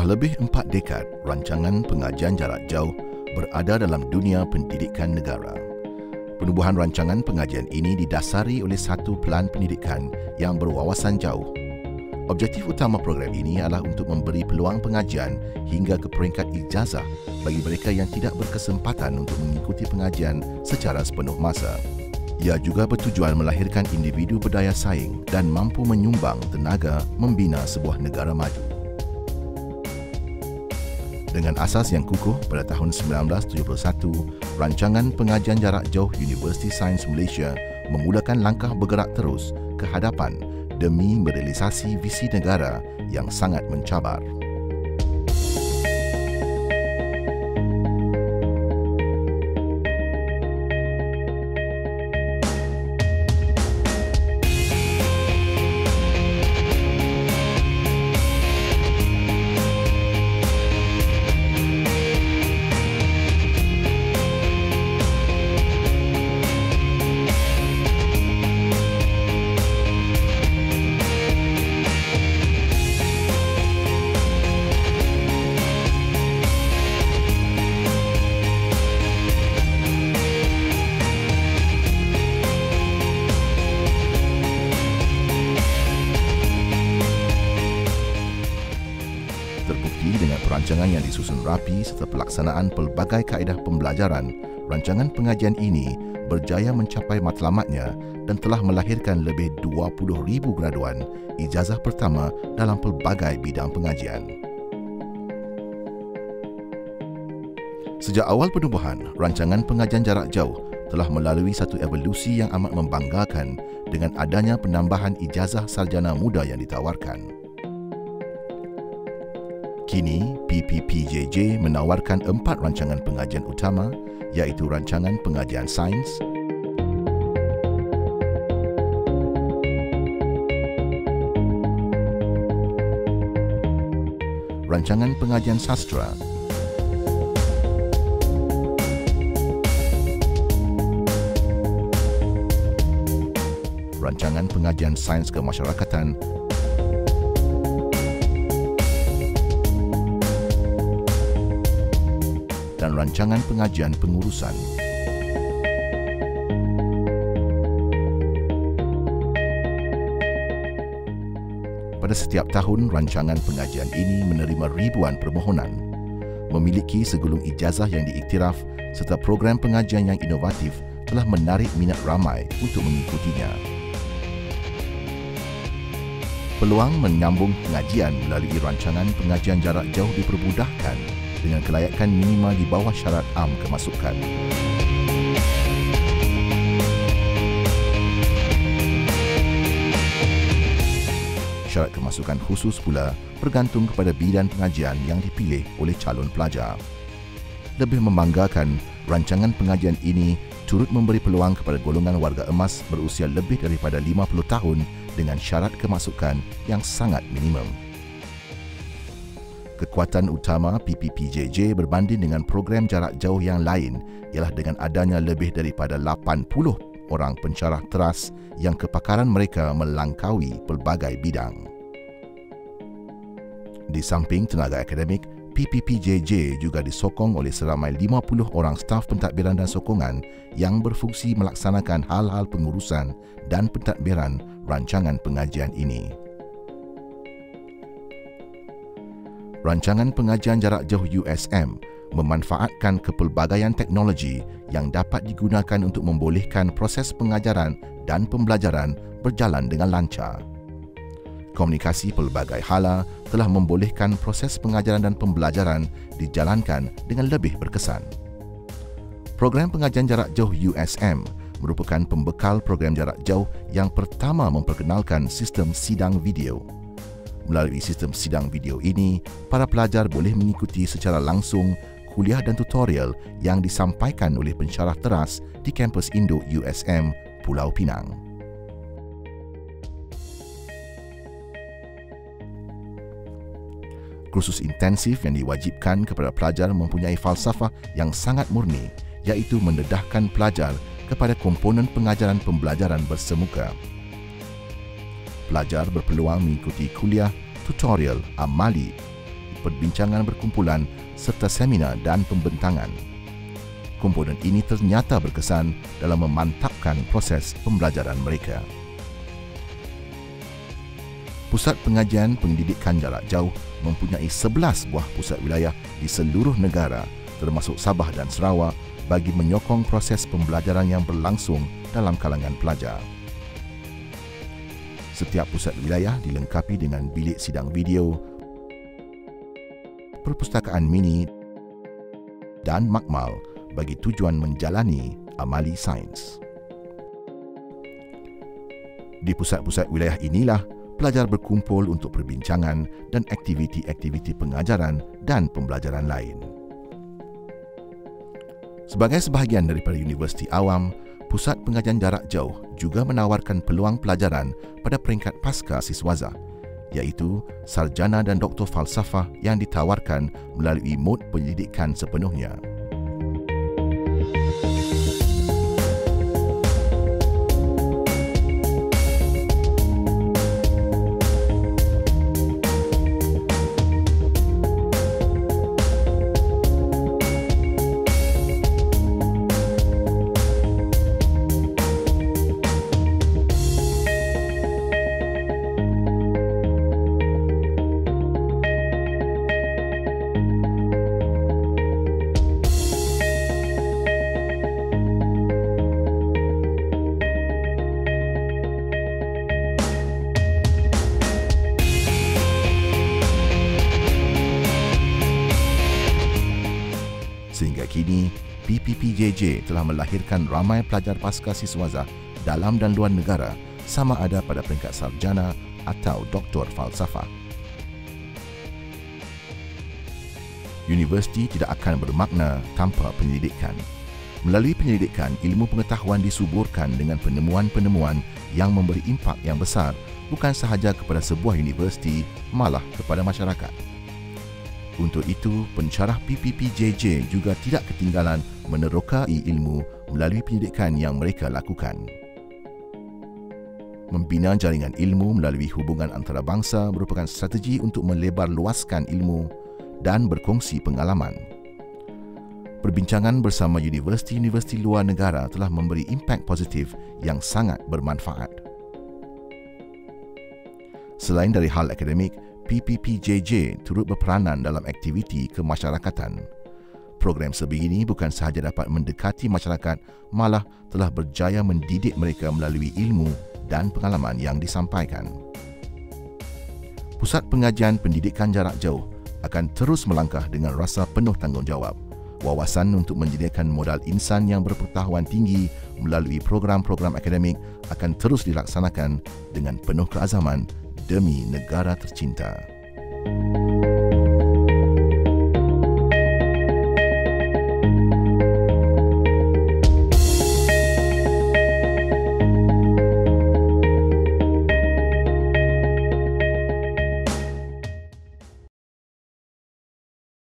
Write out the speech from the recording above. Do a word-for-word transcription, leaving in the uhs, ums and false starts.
Setelah lebih empat dekad, rancangan pengajian jarak jauh berada dalam dunia pendidikan negara. Penubuhan rancangan pengajian ini didasari oleh satu pelan pendidikan yang berwawasan jauh. Objektif utama program ini adalah untuk memberi peluang pengajian hingga ke peringkat ijazah bagi mereka yang tidak berkesempatan untuk mengikuti pengajian secara sepenuh masa. Ia juga bertujuan melahirkan individu berdaya saing dan mampu menyumbang tenaga membina sebuah negara maju. Dengan asas yang kukuh pada tahun sembilan belas tujuh puluh satu, rancangan pengajian jarak jauh Universiti Sains Malaysia memulakan langkah bergerak terus ke hadapan demi merealisasi visi negara yang sangat mencabar. Terbukti dengan perancangan yang disusun rapi serta pelaksanaan pelbagai kaedah pembelajaran, rancangan pengajian ini berjaya mencapai matlamatnya dan telah melahirkan lebih dua puluh ribu graduan ijazah pertama dalam pelbagai bidang pengajian. Sejak awal penubuhan, rancangan pengajian jarak jauh telah melalui satu evolusi yang amat membanggakan dengan adanya penambahan ijazah sarjana muda yang ditawarkan. Kini, P P P J J menawarkan empat rancangan pengajian utama, iaitu rancangan pengajian sains, rancangan pengajian sastra, rancangan pengajian sains kemasyarakatan, dan rancangan pengajian pengurusan. Pada setiap tahun, rancangan pengajian ini menerima ribuan permohonan, memiliki segulung ijazah yang diiktiraf serta program pengajian yang inovatif telah menarik minat ramai untuk mengikutinya. Peluang menyambung pengajian melalui rancangan pengajian jarak jauh dipermudahkan dengan kelayakan minima di bawah syarat am kemasukan. Syarat kemasukan khusus pula bergantung kepada bidang pengajian yang dipilih oleh calon pelajar. Lebih membanggakan, rancangan pengajian ini turut memberi peluang kepada golongan warga emas berusia lebih daripada lima puluh tahun dengan syarat kemasukan yang sangat minimum. Kekuatan utama P P P J J berbanding dengan program jarak jauh yang lain ialah dengan adanya lebih daripada lapan puluh orang pensyarah teras yang kepakaran mereka melangkaui pelbagai bidang. Di samping tenaga akademik, P P P J J juga disokong oleh seramai lima puluh orang staf pentadbiran dan sokongan yang berfungsi melaksanakan hal-hal pengurusan dan pentadbiran rancangan pengajian ini. Rancangan pengajian jarak jauh U S M memanfaatkan kepelbagaian teknologi yang dapat digunakan untuk membolehkan proses pengajaran dan pembelajaran berjalan dengan lancar. Komunikasi pelbagai hala telah membolehkan proses pengajaran dan pembelajaran dijalankan dengan lebih berkesan. Program pengajian jarak jauh U S M merupakan pembekal program jarak jauh yang pertama memperkenalkan sistem sidang video. Melalui sistem sidang video ini, para pelajar boleh mengikuti secara langsung kuliah dan tutorial yang disampaikan oleh pensyarah teras di kampus Indo U S M Pulau Pinang. Kursus intensif yang diwajibkan kepada pelajar mempunyai falsafah yang sangat murni, iaitu mendedahkan pelajar kepada komponen pengajaran pembelajaran bersemuka. Pelajar berpeluang mengikuti kuliah, tutorial, amali perbincangan berkumpulan serta seminar dan pembentangan. Komponen ini ternyata berkesan dalam memantapkan proses pembelajaran mereka. Pusat Pengajian Pendidikan Jarak Jauh mempunyai sebelas buah pusat wilayah di seluruh negara termasuk Sabah dan Sarawak bagi menyokong proses pembelajaran yang berlangsung dalam kalangan pelajar. Setiap pusat wilayah dilengkapi dengan bilik sidang video, perpustakaan mini dan makmal bagi tujuan menjalani amali sains. Di pusat-pusat wilayah inilah pelajar berkumpul untuk perbincangan dan aktiviti-aktiviti pengajaran dan pembelajaran lain. Sebagai sebahagian daripada universiti awam, Pusat Pengajian Jarak Jauh juga menawarkan peluang pelajaran pada peringkat pasca siswaza, iaitu sarjana dan doktor falsafah yang ditawarkan melalui mod pendidikan sepenuhnya. Sehingga kini, P P P J J telah melahirkan ramai pelajar pasca siswaza dalam dan luar negara sama ada pada peringkat sarjana atau doktor falsafah. Universiti tidak akan bermakna tanpa penyelidikan. Melalui penyelidikan, ilmu pengetahuan disuburkan dengan penemuan-penemuan yang memberi impak yang besar bukan sahaja kepada sebuah universiti, malah kepada masyarakat. Untuk itu, pensyarah P P P J J juga tidak ketinggalan menerokai ilmu melalui penyelidikan yang mereka lakukan. Membina jaringan ilmu melalui hubungan antarabangsa merupakan strategi untuk melebar luaskan ilmu dan berkongsi pengalaman. Perbincangan bersama universiti-universiti luar negara telah memberi impak positif yang sangat bermanfaat. Selain dari hal akademik, P P P J J turut berperanan dalam aktiviti kemasyarakatan. Program sebegini bukan sahaja dapat mendekati masyarakat, malah telah berjaya mendidik mereka melalui ilmu dan pengalaman yang disampaikan. Pusat Pengajian Pendidikan Jarak Jauh akan terus melangkah dengan rasa penuh tanggungjawab. Wawasan untuk menyediakan modal insan yang berpengetahuan tinggi melalui program-program akademik akan terus dilaksanakan dengan penuh keazaman demi negara tercinta.